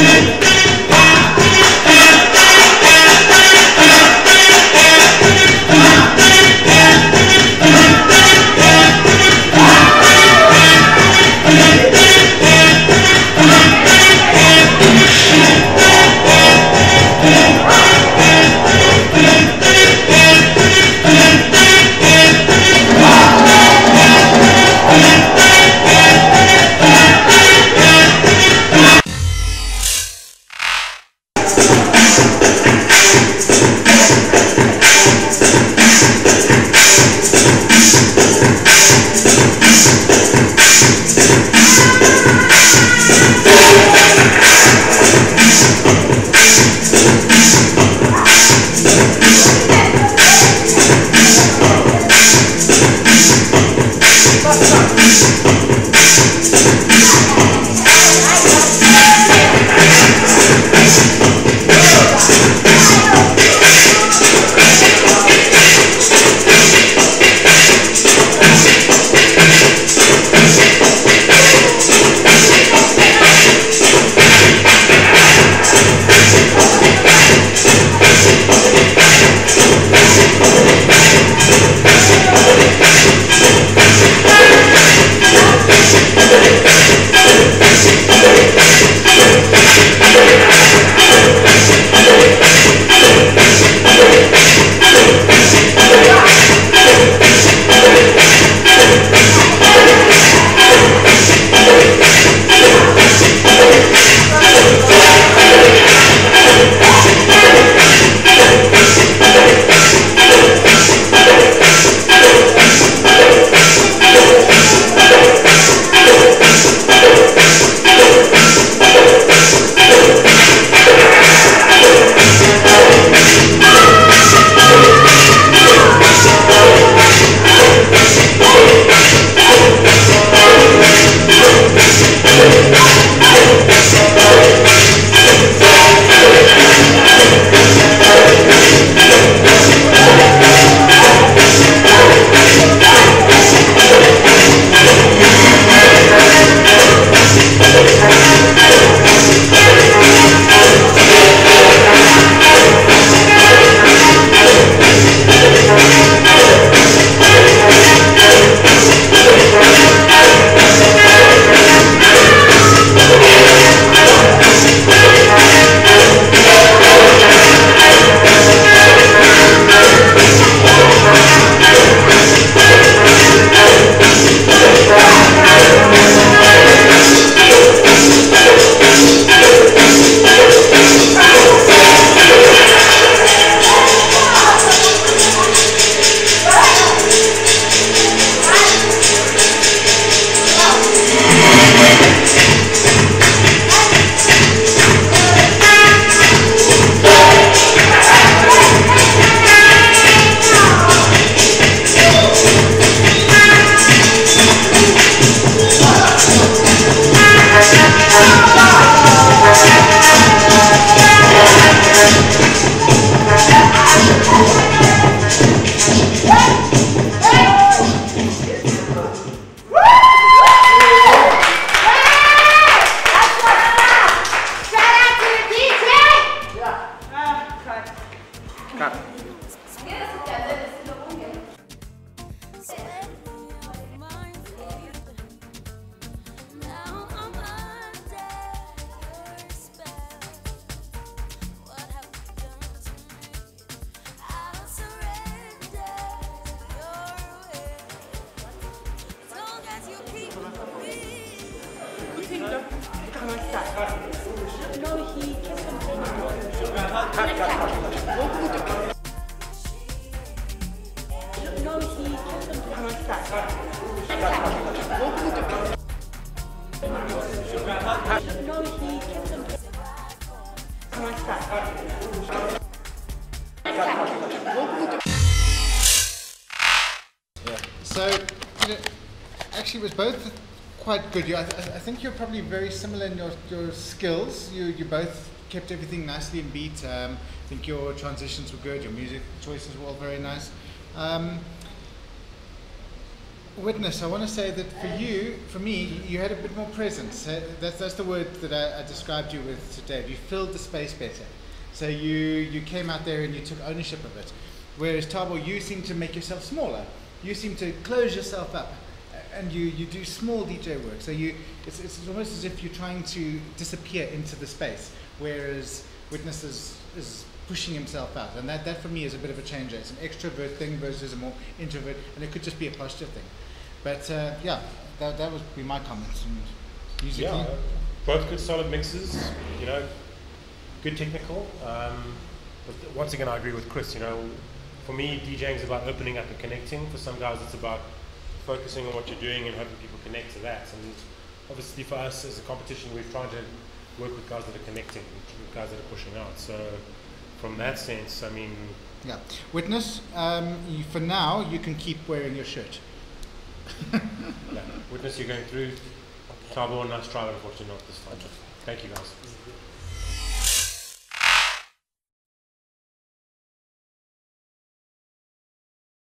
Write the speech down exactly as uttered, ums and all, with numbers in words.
So, you know, actually it was both quite good. You, I, th I think you're probably very similar in your, your skills. You, you both kept everything nicely in beat. Um, I think your transitions were good, your music choices were all very nice. Um, Witness, I want to say that for you, for me, you had a bit more presence. Uh, That's, that's the word that I, I described you with today. You filled the space better. So you, you came out there and you took ownership of it. Whereas Thabo, you seem to make yourself smaller. You seem to close yourself up. And you, you do small D J work. So you, it's, it's almost as if you're trying to disappear into the space. Whereas Witness is, is pushing himself out. And that, that for me is a bit of a change. It's an extrovert thing versus a more introvert. And it could just be a posture thing. But uh, yeah, that, that would be my comments. And musically, Yeah, both good solid mixes, you know, good technical. Um, but once again, I agree with Chris, you know, for me, DJing is about opening up and connecting. For some guys, it's about focusing on what you're doing and hoping people connect to that. And obviously for us as a competition, we're trying to work with guys that are connecting, with guys that are pushing out. So from that sense, I mean... Yeah. Witness, um, you, for now, you can keep wearing your shirt. Yeah. Witness, you're going through. Thabo, nice try, unfortunately not this time. Thank you, guys.